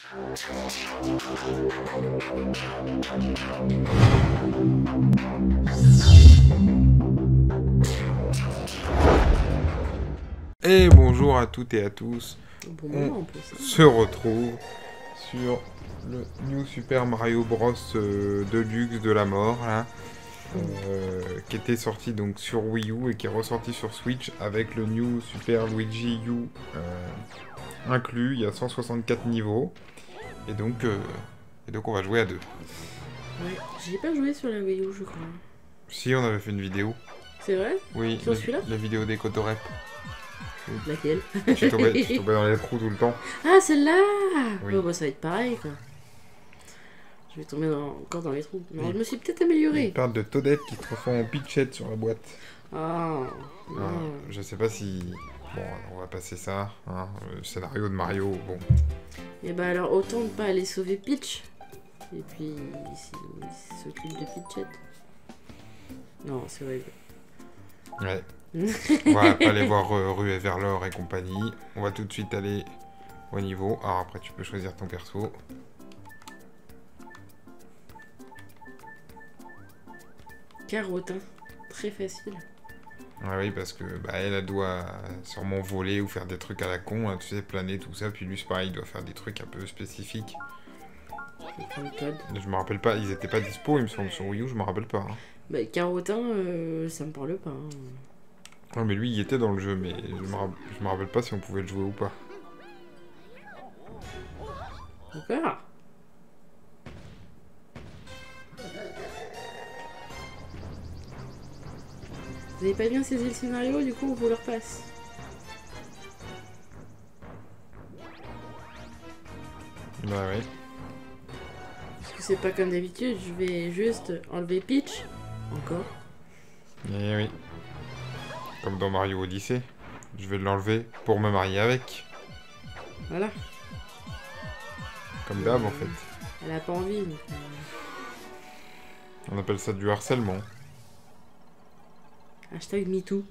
Et bonjour à toutes et à tous. Bon moment, On en plus. se retrouve sur le New Super Mario Bros Deluxe de la mort, là, qui était sorti donc sur Wii U et qui est ressorti sur Switch avec le New Super Luigi U inclus. Il y a 164 niveaux et donc on va jouer à deux. Ouais, j'y ai pas joué sur la Wii U, je crois. Si, on avait fait une vidéo. C'est vrai? Oui, Sur celui-là? la vidéo des Cotorep. Laquelle? Je tombais dans les trous tout le temps. Ah, celle-là! Oui. Oh, bah ça va être pareil, quoi. Je vais tomber encore dans les trous. Non, Oui. je me suis peut-être Il améliorée. parle de Toadette qui se transforme en Pitchette sur la boîte. Ah, non. Je sais pas si... Bon, on va passer ça, hein, le scénario de Mario, bon. Et bah alors, autant ne pas aller sauver Peach. Et puis, il s'occupe de Peachette. Non, c'est horrible. Ouais. On va pas aller voir Rue et vers l'or et compagnie. On va tout de suite aller au niveau. Alors après, tu peux choisir ton perso. Carotin. Très facile. Ah oui, parce que bah, elle doit sûrement voler ou faire des trucs à la con, hein, tu sais, planer, tout ça. Puis lui, c'est pareil, il doit faire des trucs un peu spécifiques. C'est plein de codes. Je me rappelle pas, ils étaient pas dispo, il me semble, sur Wii U, je me rappelle pas. Hein. Bah, Carotin, ça me parle pas. Hein. Non, mais lui, il était dans le jeu, mais je me rappelle pas si on pouvait le jouer ou pas. Encore? Vous avez pas bien saisi le scénario, du coup on vous le repasse. Bah ouais. Parce que c'est pas comme d'habitude, je vais juste enlever Peach. Encore. Eh oui. Comme dans Mario Odyssey. Je vais l'enlever pour me marier avec. Voilà. Comme d'hab en fait. Elle a pas envie. Donc, On appelle ça du harcèlement. Hashtag MeToo.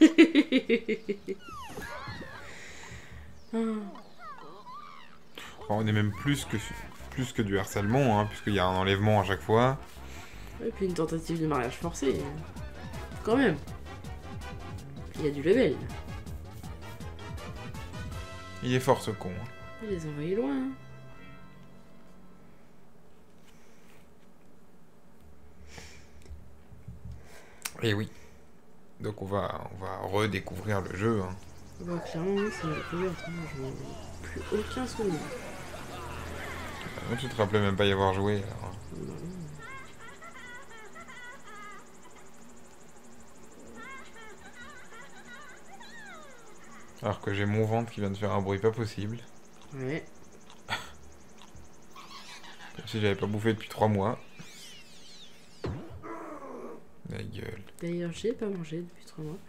Ah. On est même plus que du harcèlement, hein, puisqu'il y a un enlèvement à chaque fois. Et puis une tentative de mariage forcé. Quand même. Il y a du level. Il est fort ce con. Hein. Il les a envoyés loin. Hein. Et oui. Donc on va redécouvrir le jeu. Hein. Bah, clairement, oui, c'est une découverte. Hein. Je n'ai plus aucun souvenir. Tu te rappelais même pas y avoir joué. Alors. Non. Alors que j'ai mon ventre qui vient de faire un bruit pas possible. Ouais. Comme si j'avais pas bouffé depuis 3 mois. La gueule. D'ailleurs, j'ai pas mangé depuis 3 mois.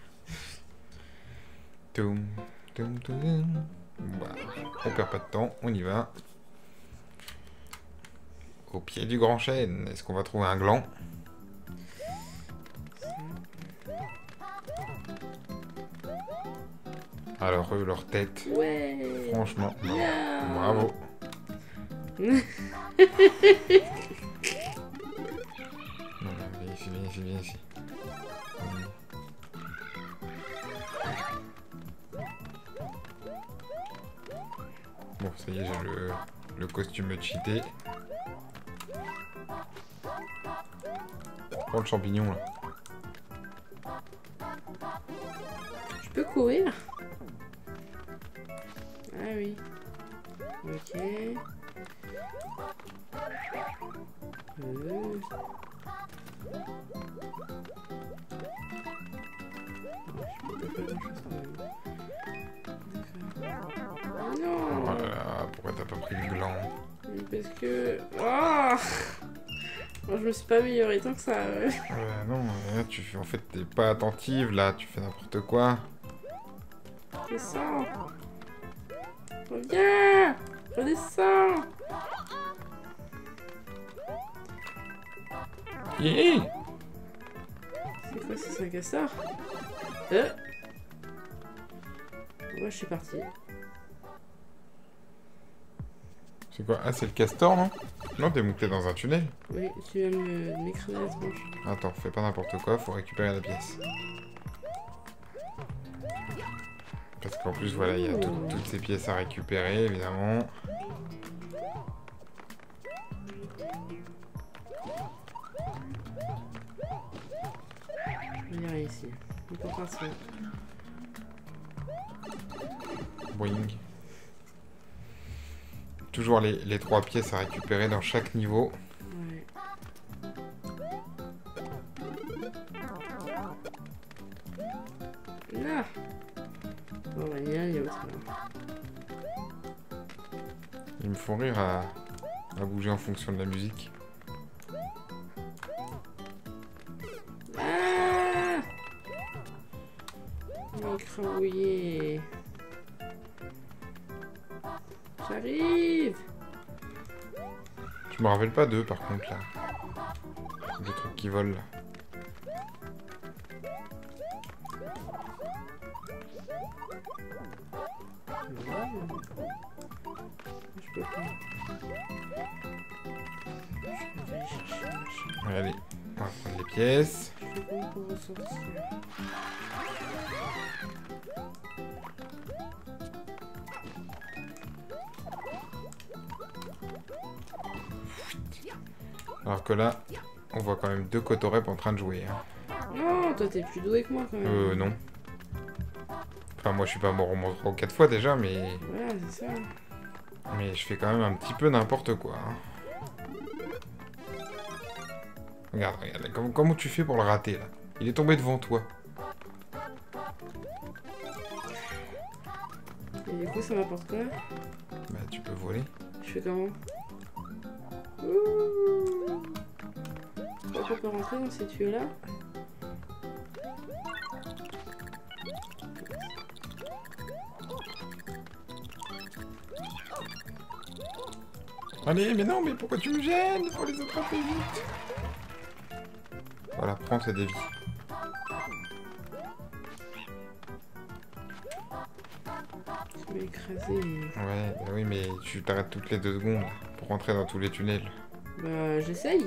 Toum, toum, toum. Bah, on perd pas de temps, on y va. Au pied du grand chêne, est-ce qu'on va trouver un gland? Alors eux, leur tête, Ouais. franchement, non. Yeah. Bravo. Non, viens ici, viens ici, viens ici. Bon, ça y est, j'ai le costume cheaté. Prends le champignon là. Je peux courir? Ah oui. Ok. Non. Oh là là, pourquoi t'as pas pris le gland? Parce que... Oh moi, je me suis pas améliorée tant que ça. Non, là, en fait, t'es pas attentive là, tu fais n'importe quoi. Descends. Reviens. Redescends. Yeah. C'est quoi, c'est un castor? Moi, je suis partie. C'est quoi? Ah, c'est le castor, non? Non, t'es monté dans un tunnel. Oui, tu viens de m'écraser la tronche. Attends, fais pas n'importe quoi, faut récupérer la pièce. Parce qu'en plus, voilà, il y a toutes ces pièces à récupérer, évidemment. Je vais aller ici. Il faut passer. Boing. Toujours les 3 pièces à récupérer dans chaque niveau. Ouais. Là. Bon, bah, il y a l'autre là. Ils me font rire à bouger en fonction de la musique. Ah! Écrabouillé. J'arrive. Je me rappelle pas d'eux par contre là. Des trucs qui volent là. Je peux pas. Je vais aller chercher le machin. Allez, on va prendre les pièces. Je sais pas pour ressortir. Alors que là, on voit quand même 2 Kotorep en train de jouer. Hein. Non, toi t'es plus doué que moi quand même. Non. Enfin, moi je suis pas mort au moins 3 ou 4 fois déjà, mais... Voilà, c'est ça. Mais je fais quand même un petit peu n'importe quoi. Hein. Regarde, regarde, comment tu fais pour le rater là? Il est tombé devant toi. Et du coup, ça m'apporte quoi? Bah, tu peux voler. Je fais comment? Ouh. Je crois qu'on peut rentrer dans ces tuyaux-là. Allez, mais non, mais pourquoi tu me gênes? Il faut les attraper vite. Voilà, prends tes dévies. Tu m'as écrasé. Ouais, bah oui, mais tu t'arrêtes toutes les 2 secondes pour rentrer dans tous les tunnels. Bah, j'essaye.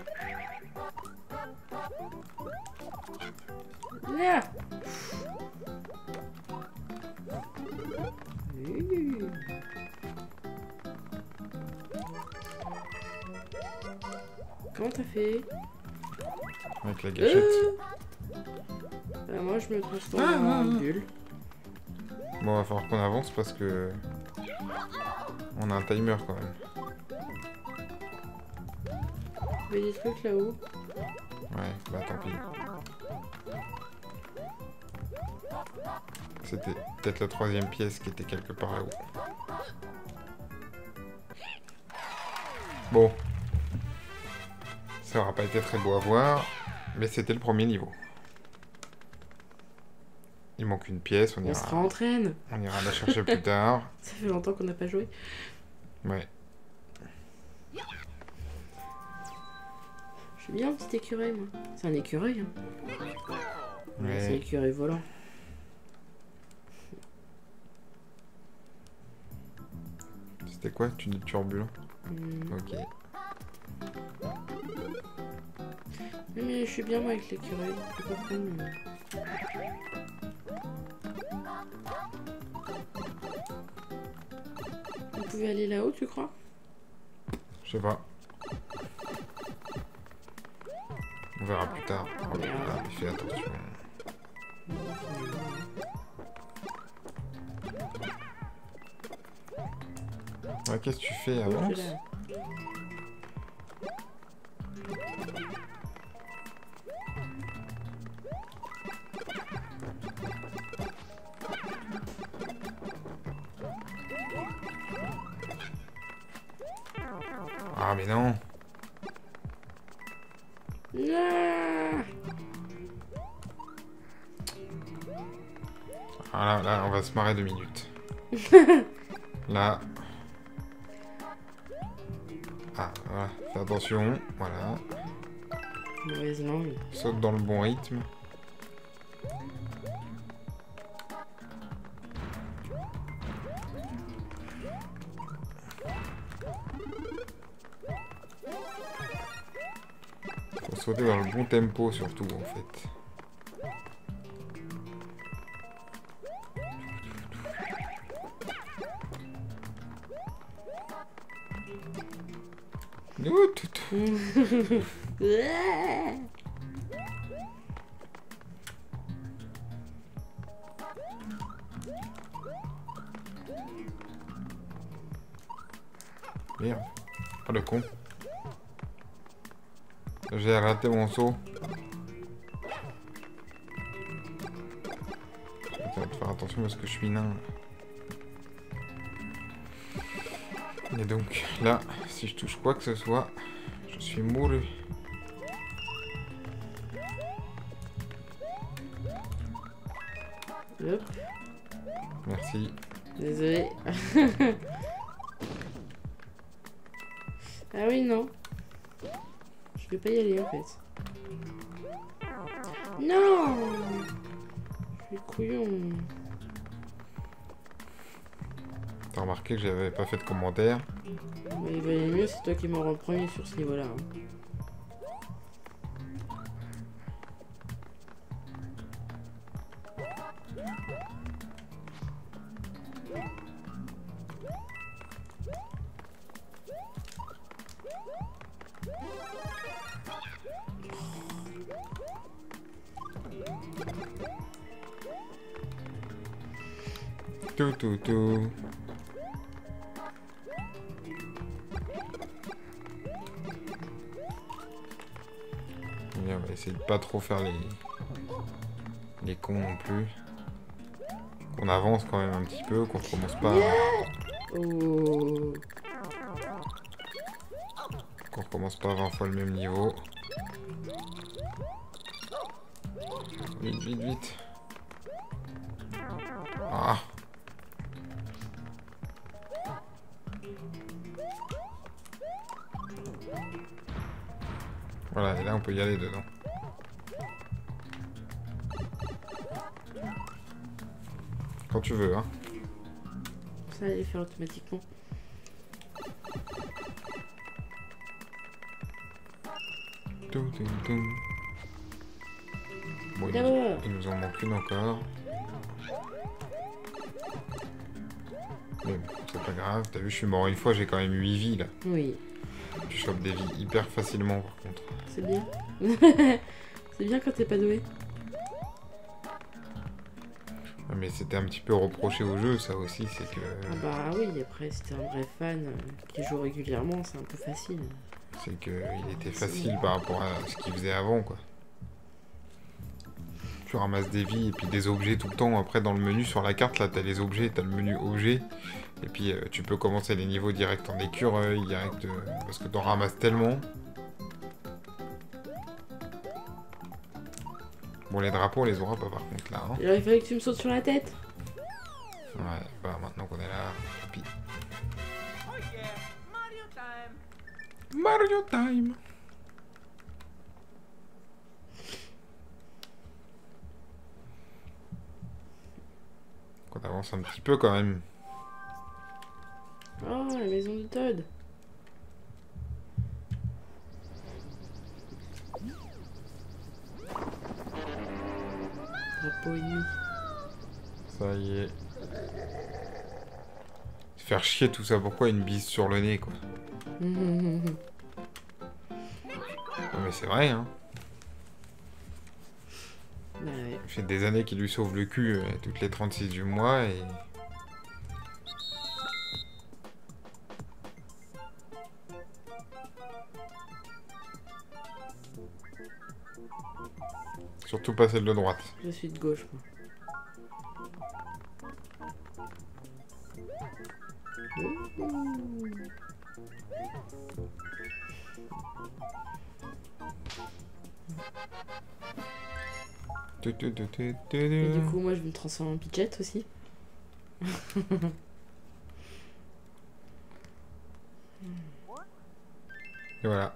Là. Comment t'as fait? Avec la gâchette. Bah, moi, je me transforme en bulle. Bon, va falloir qu'on avance parce que... On a un timer quand même. Il y a des trucs là-haut. Ouais, bah tant pis. C'était peut-être la 3e pièce qui était quelque part là-haut. Bon. Ça aura pas été très beau à voir, mais c'était le premier niveau. Il manque une pièce, On se rentraîne. On ira la chercher plus tard. Ça fait longtemps qu'on n'a pas joué. Ouais. Je suis bien un petit écureuil, moi. C'est un écureuil, hein. Ouais. C'est un écureuil volant. C'était quoi? Tu dis turbulent? Ok. Mais je suis bien moi avec l'écureuil. Je peux pas prendre. Vous pouvez aller là-haut, tu crois? Je sais pas. On verra plus tard. Oh là là, fais attention. Ouais, qu'est-ce que tu fais? Avance. Ah mais non. Ah là, on va se marrer 2 minutes. Là. Ah, voilà. Fais attention. Voilà. Mauvaise langue. Saute dans le bon rythme. sauter dans le bon tempo surtout en fait. Ouh, tout. Merde. Oh le con. J'ai raté mon saut. Attends, faut faire attention parce que je suis nain. Et donc là, si je touche quoi que ce soit, je suis mouru. Hop. Merci. Désolé. Ah oui, non. Je vais pas y aller en fait. Non. Je suis couillon. T'as remarqué que j'avais pas fait de commentaire. Mais il valait mieux, c'est toi qui m'en rends premier sur ce niveau-là. Hein. Tout. Et on va essayer de pas trop faire les cons non plus. Qu'on avance quand même un petit peu, qu'on commence pas Oh. qu'on recommence pas 20 fois le même niveau. Vite. Ah. Voilà, et là on peut y aller dedans. Quand tu veux, hein. Ça allait faire automatiquement. Tout. Bon, il nous en manque une encore. Mais bon, c'est pas grave. T'as vu, je suis mort une fois, j'ai quand même 8 vies là. Oui. Tu chopes des vies hyper facilement par contre. C'est bien. C'est bien quand t'es pas doué. Mais c'était un petit peu reproché au jeu, ça aussi, c'est que... Ah bah oui, après, si t'es un vrai fan qui joue régulièrement, c'est un peu facile. C'est qu'il était facile par rapport à ce qu'il faisait avant, quoi. Tu ramasses des vies et puis des objets tout le temps. Après, dans le menu, sur la carte, là, t'as les objets, t'as le menu objets. Et puis, tu peux commencer les niveaux direct en écureuil, direct... parce que t'en ramasses tellement. Bon, les drapeaux, on les aura pas, par contre, là. Hein. Alors, il fallait que tu me sautes sur la tête. Ouais, bah, maintenant qu'on est là... Puis... Oh yeah, Mario time. Mario Time. On avance un petit peu, quand même. Oh, la maison de Todd. Drapeau ennemi. Ça y est. Se faire chier tout ça, pourquoi une bise sur le nez, quoi. Non mais c'est vrai, hein. Bah ouais. Ça fait des années qu'il lui sauve le cul toutes les 36 du mois et... Surtout pas celle de droite. Je suis de gauche, moi. Et du coup, moi, je me transforme en Pidget aussi. Et voilà.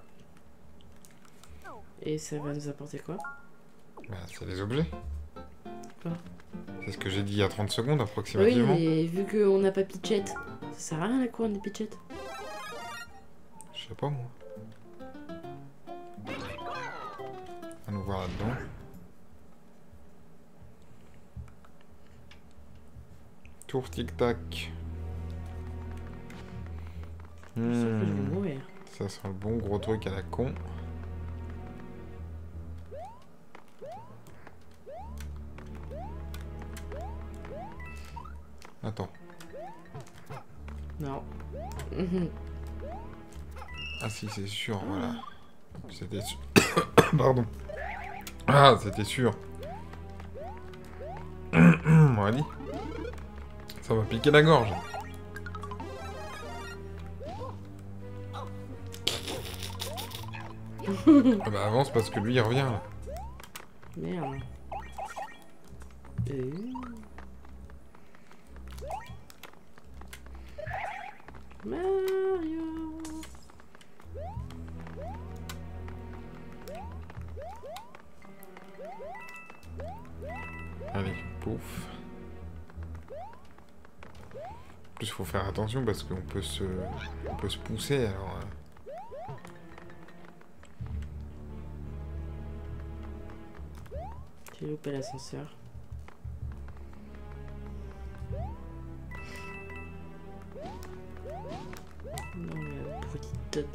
Et ça va nous apporter quoi? Bah, c'est les objets. Quoi? C'est ce que j'ai dit il y a 30 secondes Oui, approximativement. mais vu qu'on n'a pas Pidget, ça sert à rien la couronne de Pidget. Je sais pas moi. voir là-dedans. Tour tic-tac. Je sens que je vais mourir. Ça sent le bon gros truc à la con. Attends. Non. Ah si, c'est sûr, voilà. C'était sûr. Pardon. Ah, c'était sûr. Allez. Ça va piquer la gorge. Ah bah avance parce que lui il revient là. Merde. Mario. Allez, pouf. En plus faut faire attention parce qu'on peut se pousser alors. J'ai loupé l'ascenseur. Non mais petite.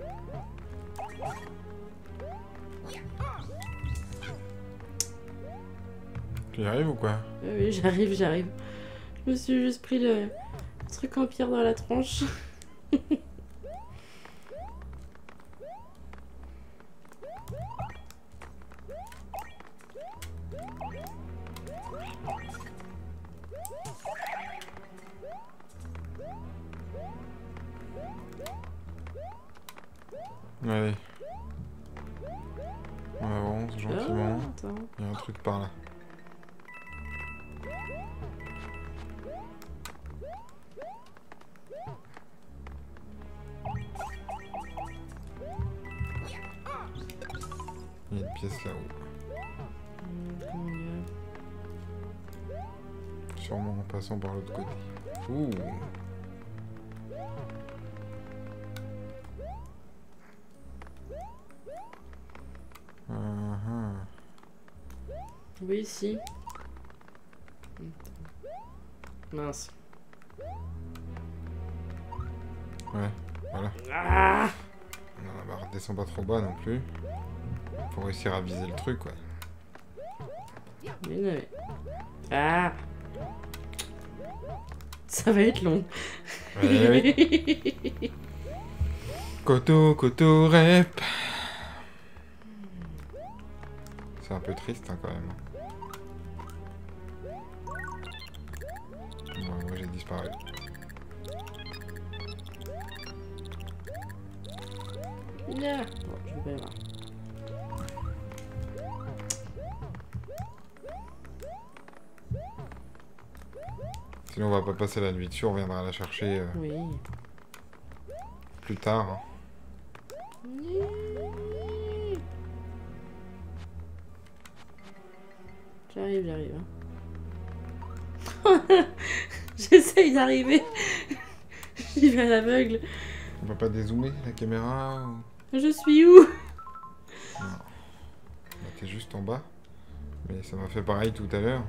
Tu y arrives ou quoi? Oui, j'arrive. Je me suis juste pris le truc en pierre dans la tronche. Allez. On avance gentiment. Ah, attends. Il y a un truc par là. Il y a une pièce là-haut. Comment dire? Sûrement en passant par l'autre côté. Ouh. Oui, si. Mince. Ouais, voilà. Ah! Non, bah redescends pas trop bas non plus. Faut réussir à viser le truc, ouais. Mais non, mais... Ah! Ça va être long. Oui. Koto, rep. C'est un peu triste hein, quand même. Moi j'ai disparu. Yeah. Bon, je vais pas y voir. Sinon on va pas passer la nuit dessus, on viendra la chercher Oui. plus tard. Hein. J'arrive. Hein. J'essaye d'arriver. J'y vais à l'aveugle. On va pas dézoomer la caméra ou... Je suis où? Non. Bah, t'es juste en bas. Mais ça m'a fait pareil tout à l'heure.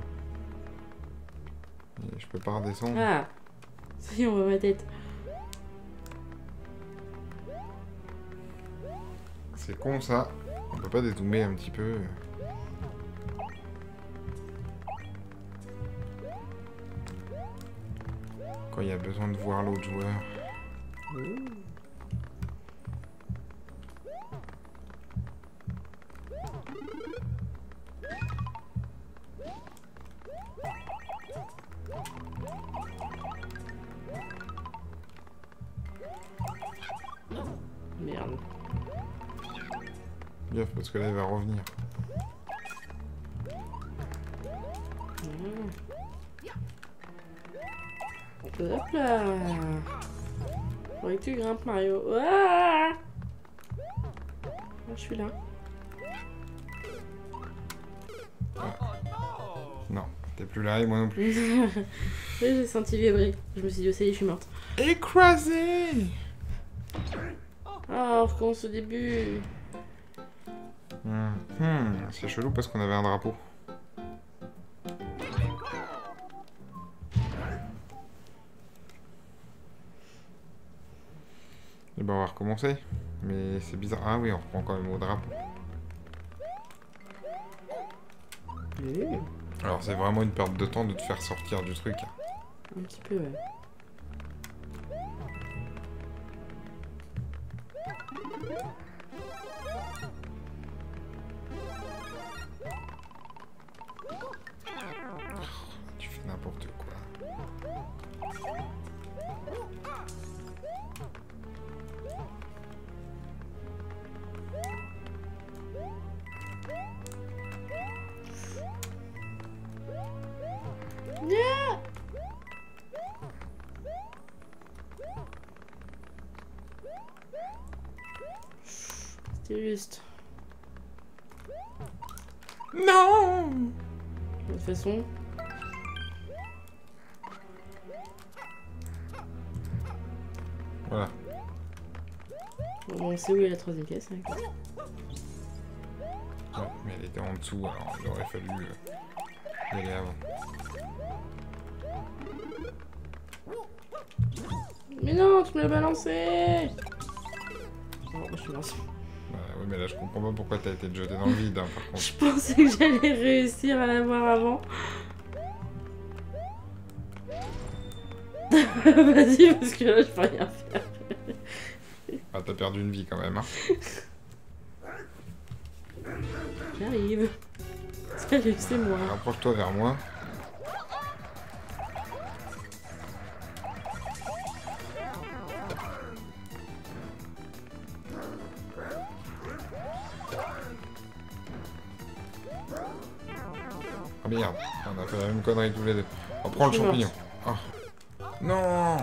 Et je peux pas redescendre. Ah. Ça y est, on voit ma tête. C'est con ça. On peut pas dézoomer un petit peu. Quand il y a besoin de voir l'autre joueur. Merde. Gaffe parce que là il va revenir. Hop là. Faudrait que tu grimpes, Mario. Ah, je suis là. Non, t'es plus là et moi non plus. Oui, j'ai senti vibrer. Je me suis dit, oh, ça y est, je suis morte. Écrasé. Ah, on recommence au début. C'est chelou parce qu'on avait un drapeau. Et ben on va recommencer. Mais c'est bizarre. Ah oui, on reprend quand même au drapeau. Alors c'est vraiment une perte de temps de te faire sortir du truc. Un petit peu, ouais. Tu fais n'importe quoi. C'était juste. Non! De toute façon. Voilà. Bon, on sait où est la troisième pièce. Hein. Ouais, mais elle était en dessous, alors il aurait fallu y aller avant. Mais non, tu me l'as balancé! Oh, je suis lancé. Bah oui, mais là je comprends pas pourquoi t'as été jeté dans le vide, hein, par contre. Je pensais que j'allais réussir à l'avoir avant. Vas-y, parce que là, je peux rien faire. Ah, t'as perdu une vie quand même, hein. J'arrive. Salut, c'est moi. Rapproche-toi vers moi. Ah merde, on a fait la même connerie tous les deux. On prend le Je suis champignon. Ah. Non!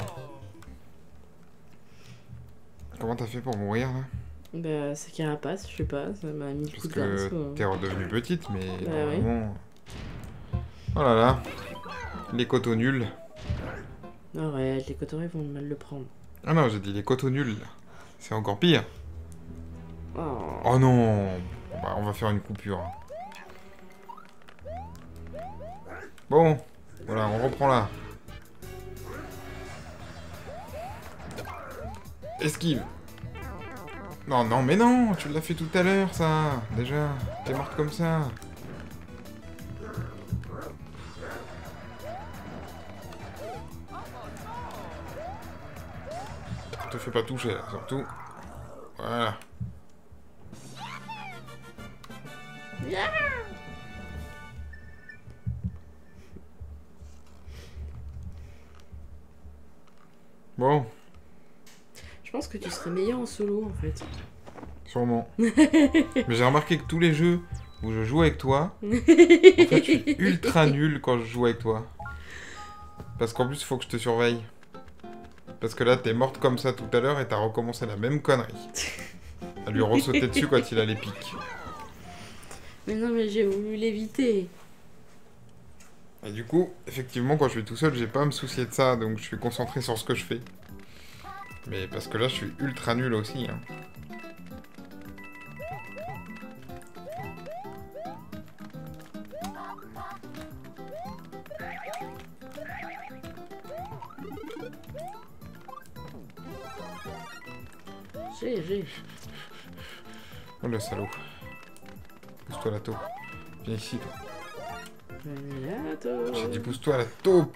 Comment t'as fait pour mourir là? Bah, c'est carapace, je sais pas, ça m'a mis le Parce coup de glace. que t'es redevenue petite, mais Bah normalement... Oh là là. Les coteaux nuls. Arrête, les cotorets vont mal le prendre. Ah non, j'ai dit les coteaux nuls. C'est encore pire. Oh. Oh non! Bah, on va faire une coupure. Bon, voilà, on reprend là. Esquive. Non, non, mais non, tu l'as fait tout à l'heure, ça. Déjà, t'es morte comme ça. Te fais pas toucher, là, surtout. Voilà. Bon, Je pense que tu serais meilleur en solo en fait. sûrement. Mais j'ai remarqué que tous les jeux où je joue avec toi, en fait, je suis ultra nul quand je joue avec toi. Parce qu'en plus, il faut que je te surveille. Parce que là, t'es morte comme ça tout à l'heure et t'as recommencé la même connerie. À lui ressauter dessus quand il a les pics. Mais non, mais j'ai voulu l'éviter. Et du coup, effectivement, quand je suis tout seul, j'ai pas à me soucier de ça, donc je suis concentré sur ce que je fais. Mais parce que là, je suis ultra nul aussi. Hein. J'ai. Oh le salaud. Pousse-toi la taupe. Viens ici, toi. J'ai dit pousse-toi la taupe.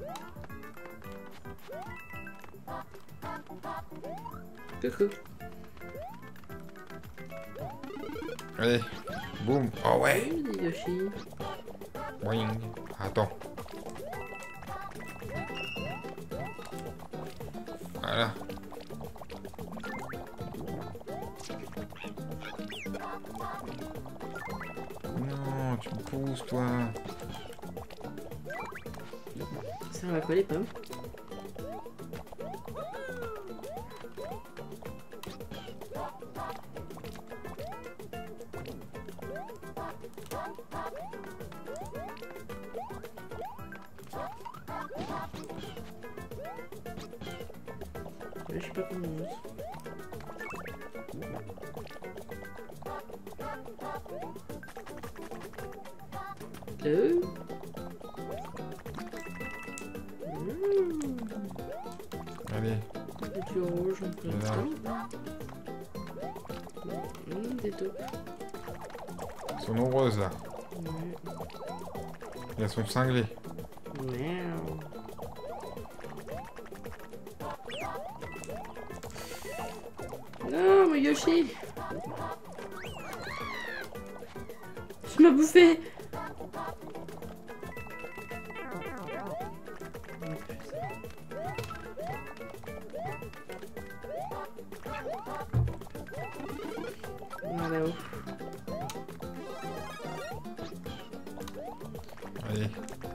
Coucou. Allez, boum. Oh ouais. Salut, Yoshi. Boing. Attends. Voilà. Non, tu me pousses, toi. Ça va quoi les pommes? Je sais pas comment on monte. Euh. Allez. Du rouge, un peu. Voilà. Des taupes. Elles sont nombreuses là. Ouais. Et elles sont cinglées. Merde. Non, mon Yoshi. Tu m'as bouffé. Non, là-haut. Allez.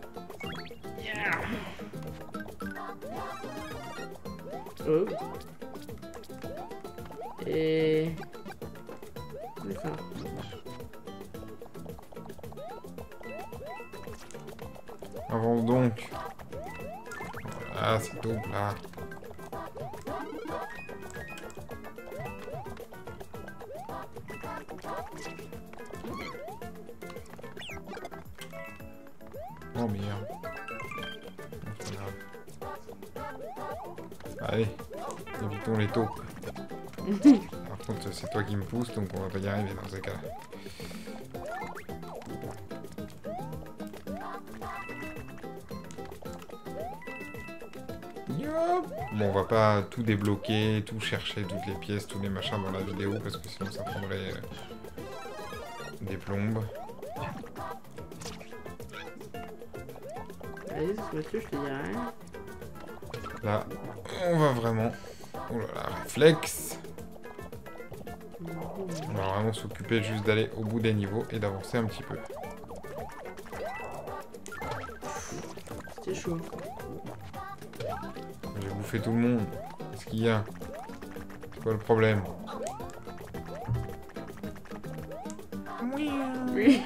Oh. Et... D'accord. Avance donc. Voilà, c'est double là. Oh merde. C'est grave. Allez, évitons les taupes. Par contre, c'est toi qui me pousse, donc on va pas y arriver dans ces cas-là. Yop. Bon, on va pas tout débloquer, tout chercher, toutes les pièces, tous les machins dans la vidéo, parce que sinon ça prendrait des plombes. Allez, ce monsieur, je te dirai. Là, on va vraiment... Oh là là, réflexe. On va vraiment s'occuper juste d'aller au bout des niveaux et d'avancer un petit peu. C'était chaud. J'ai bouffé tout le monde. Qu'est-ce qu'il y a? C'est quoi le problème? Oui.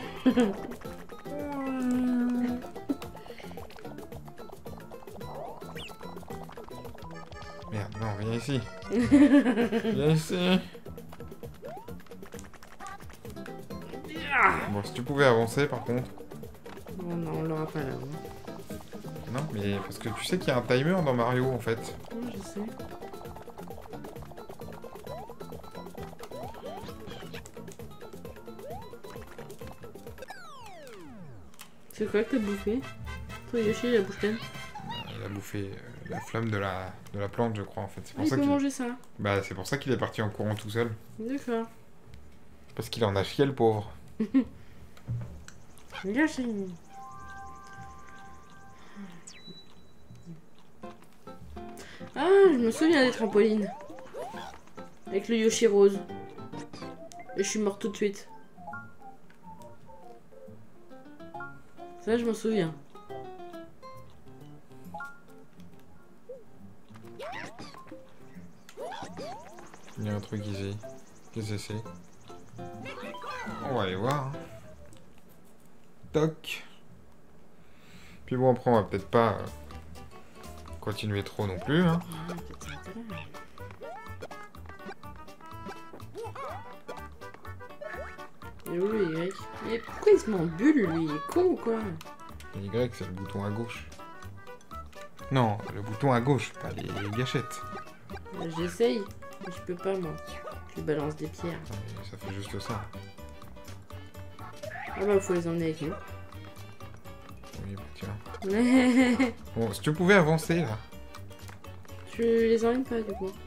Merde, non, viens ici. Viens ici. Bon, si tu pouvais avancer par contre. Oh non, on l'aura pas là. Non, mais parce que tu sais qu'il y a un timer dans Mario en fait. Oui, je sais. C'est quoi que t'as bouffé? Toi, Yoshi, la bouche pleine. Il a bouffé la flamme de la plante, je crois en fait. C'est Ah, pour il ça peut qu'il manger ça. bah, c'est pour ça qu'il est parti en courant tout seul. D'accord. Parce qu'il en a chié le pauvre. Yoshi. Ah, je me souviens des trampolines. Avec le Yoshi rose. Et je suis morte tout de suite. Ça, je m'en souviens. Il y a un truc ici. Qu'est-ce que c'est? On va aller voir. Hein. Toc. Puis bon, après, on va peut-être pas continuer trop non plus. Hein. Ah, peut-être ça m'intéresse. Et où le Y? Mais pourquoi il se met en bulle, lui? Il est con ou quoi? Le Y, c'est le bouton à gauche. Non, le bouton à gauche, pas les gâchettes. J'essaye, mais je peux pas, moi. Je balance des pierres. Ouais, ça fait juste ça. Ah bah, faut les emmener avec nous. Oui, bah tiens. Tu Bon, si tu pouvais avancer, là. les emmènes pas, du coup?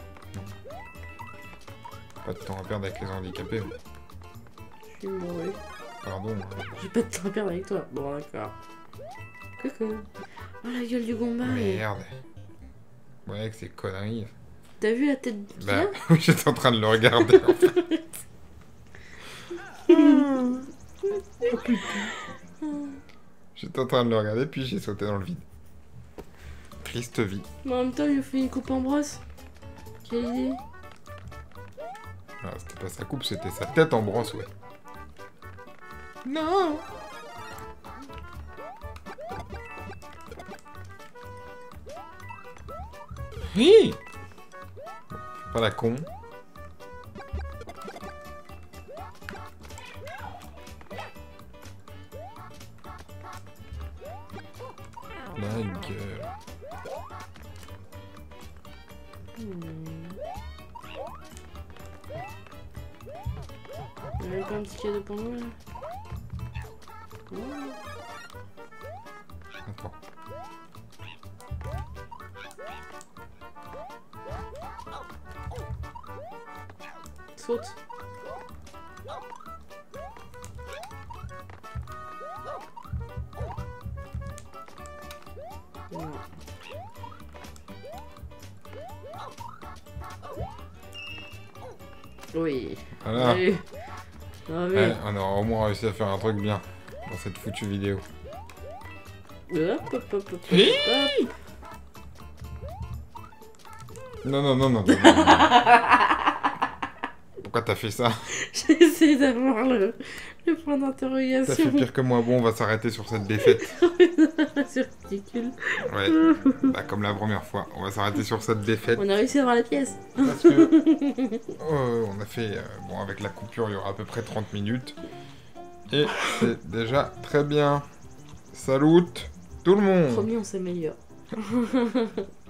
Pas de temps à perdre avec les handicapés. Ouais. Je suis mouru. Pardon. J'ai pas de temps à perdre avec toi. Bon, d'accord. Coucou. Oh, la gueule du Gomba. Merde. Ouais, avec ces conneries. T'as vu la tête qu'il Bah, a? oui, j'étais en train de le regarder, en fait. J'étais en train de le regarder, puis j'ai sauté dans le vide. Triste vie. Mais en même temps, il lui fait une coupe en brosse. Quelle idée. Ah, c'était pas sa coupe, c'était sa tête en brosse, ouais. Non. Oui. Bon, pas la con. Même pas un petit cadeau pour nous là. Oh. Attends. Saute. Non. Oui. Voilà. Oui. Ah oui. Ouais, on aura au moins réussi à faire un truc bien dans cette foutue vidéo. Hop, hop, hop, hop, hop, Hi hop. Non, non, non, non. non, non. Pourquoi t'as fait ça? J'ai essayé d'avoir le point T'as d'interrogation. fait pire que moi. Bon, on va s'arrêter sur cette défaite. C'est ridicule. Ouais, bah, comme la première fois. On va s'arrêter sur cette défaite. On a réussi à avoir la pièce. Parce que on a fait... bon, avec la coupure, il y aura à peu près 30 minutes. Et c'est déjà très bien. Salut tout le monde. Promis, on s'améliore.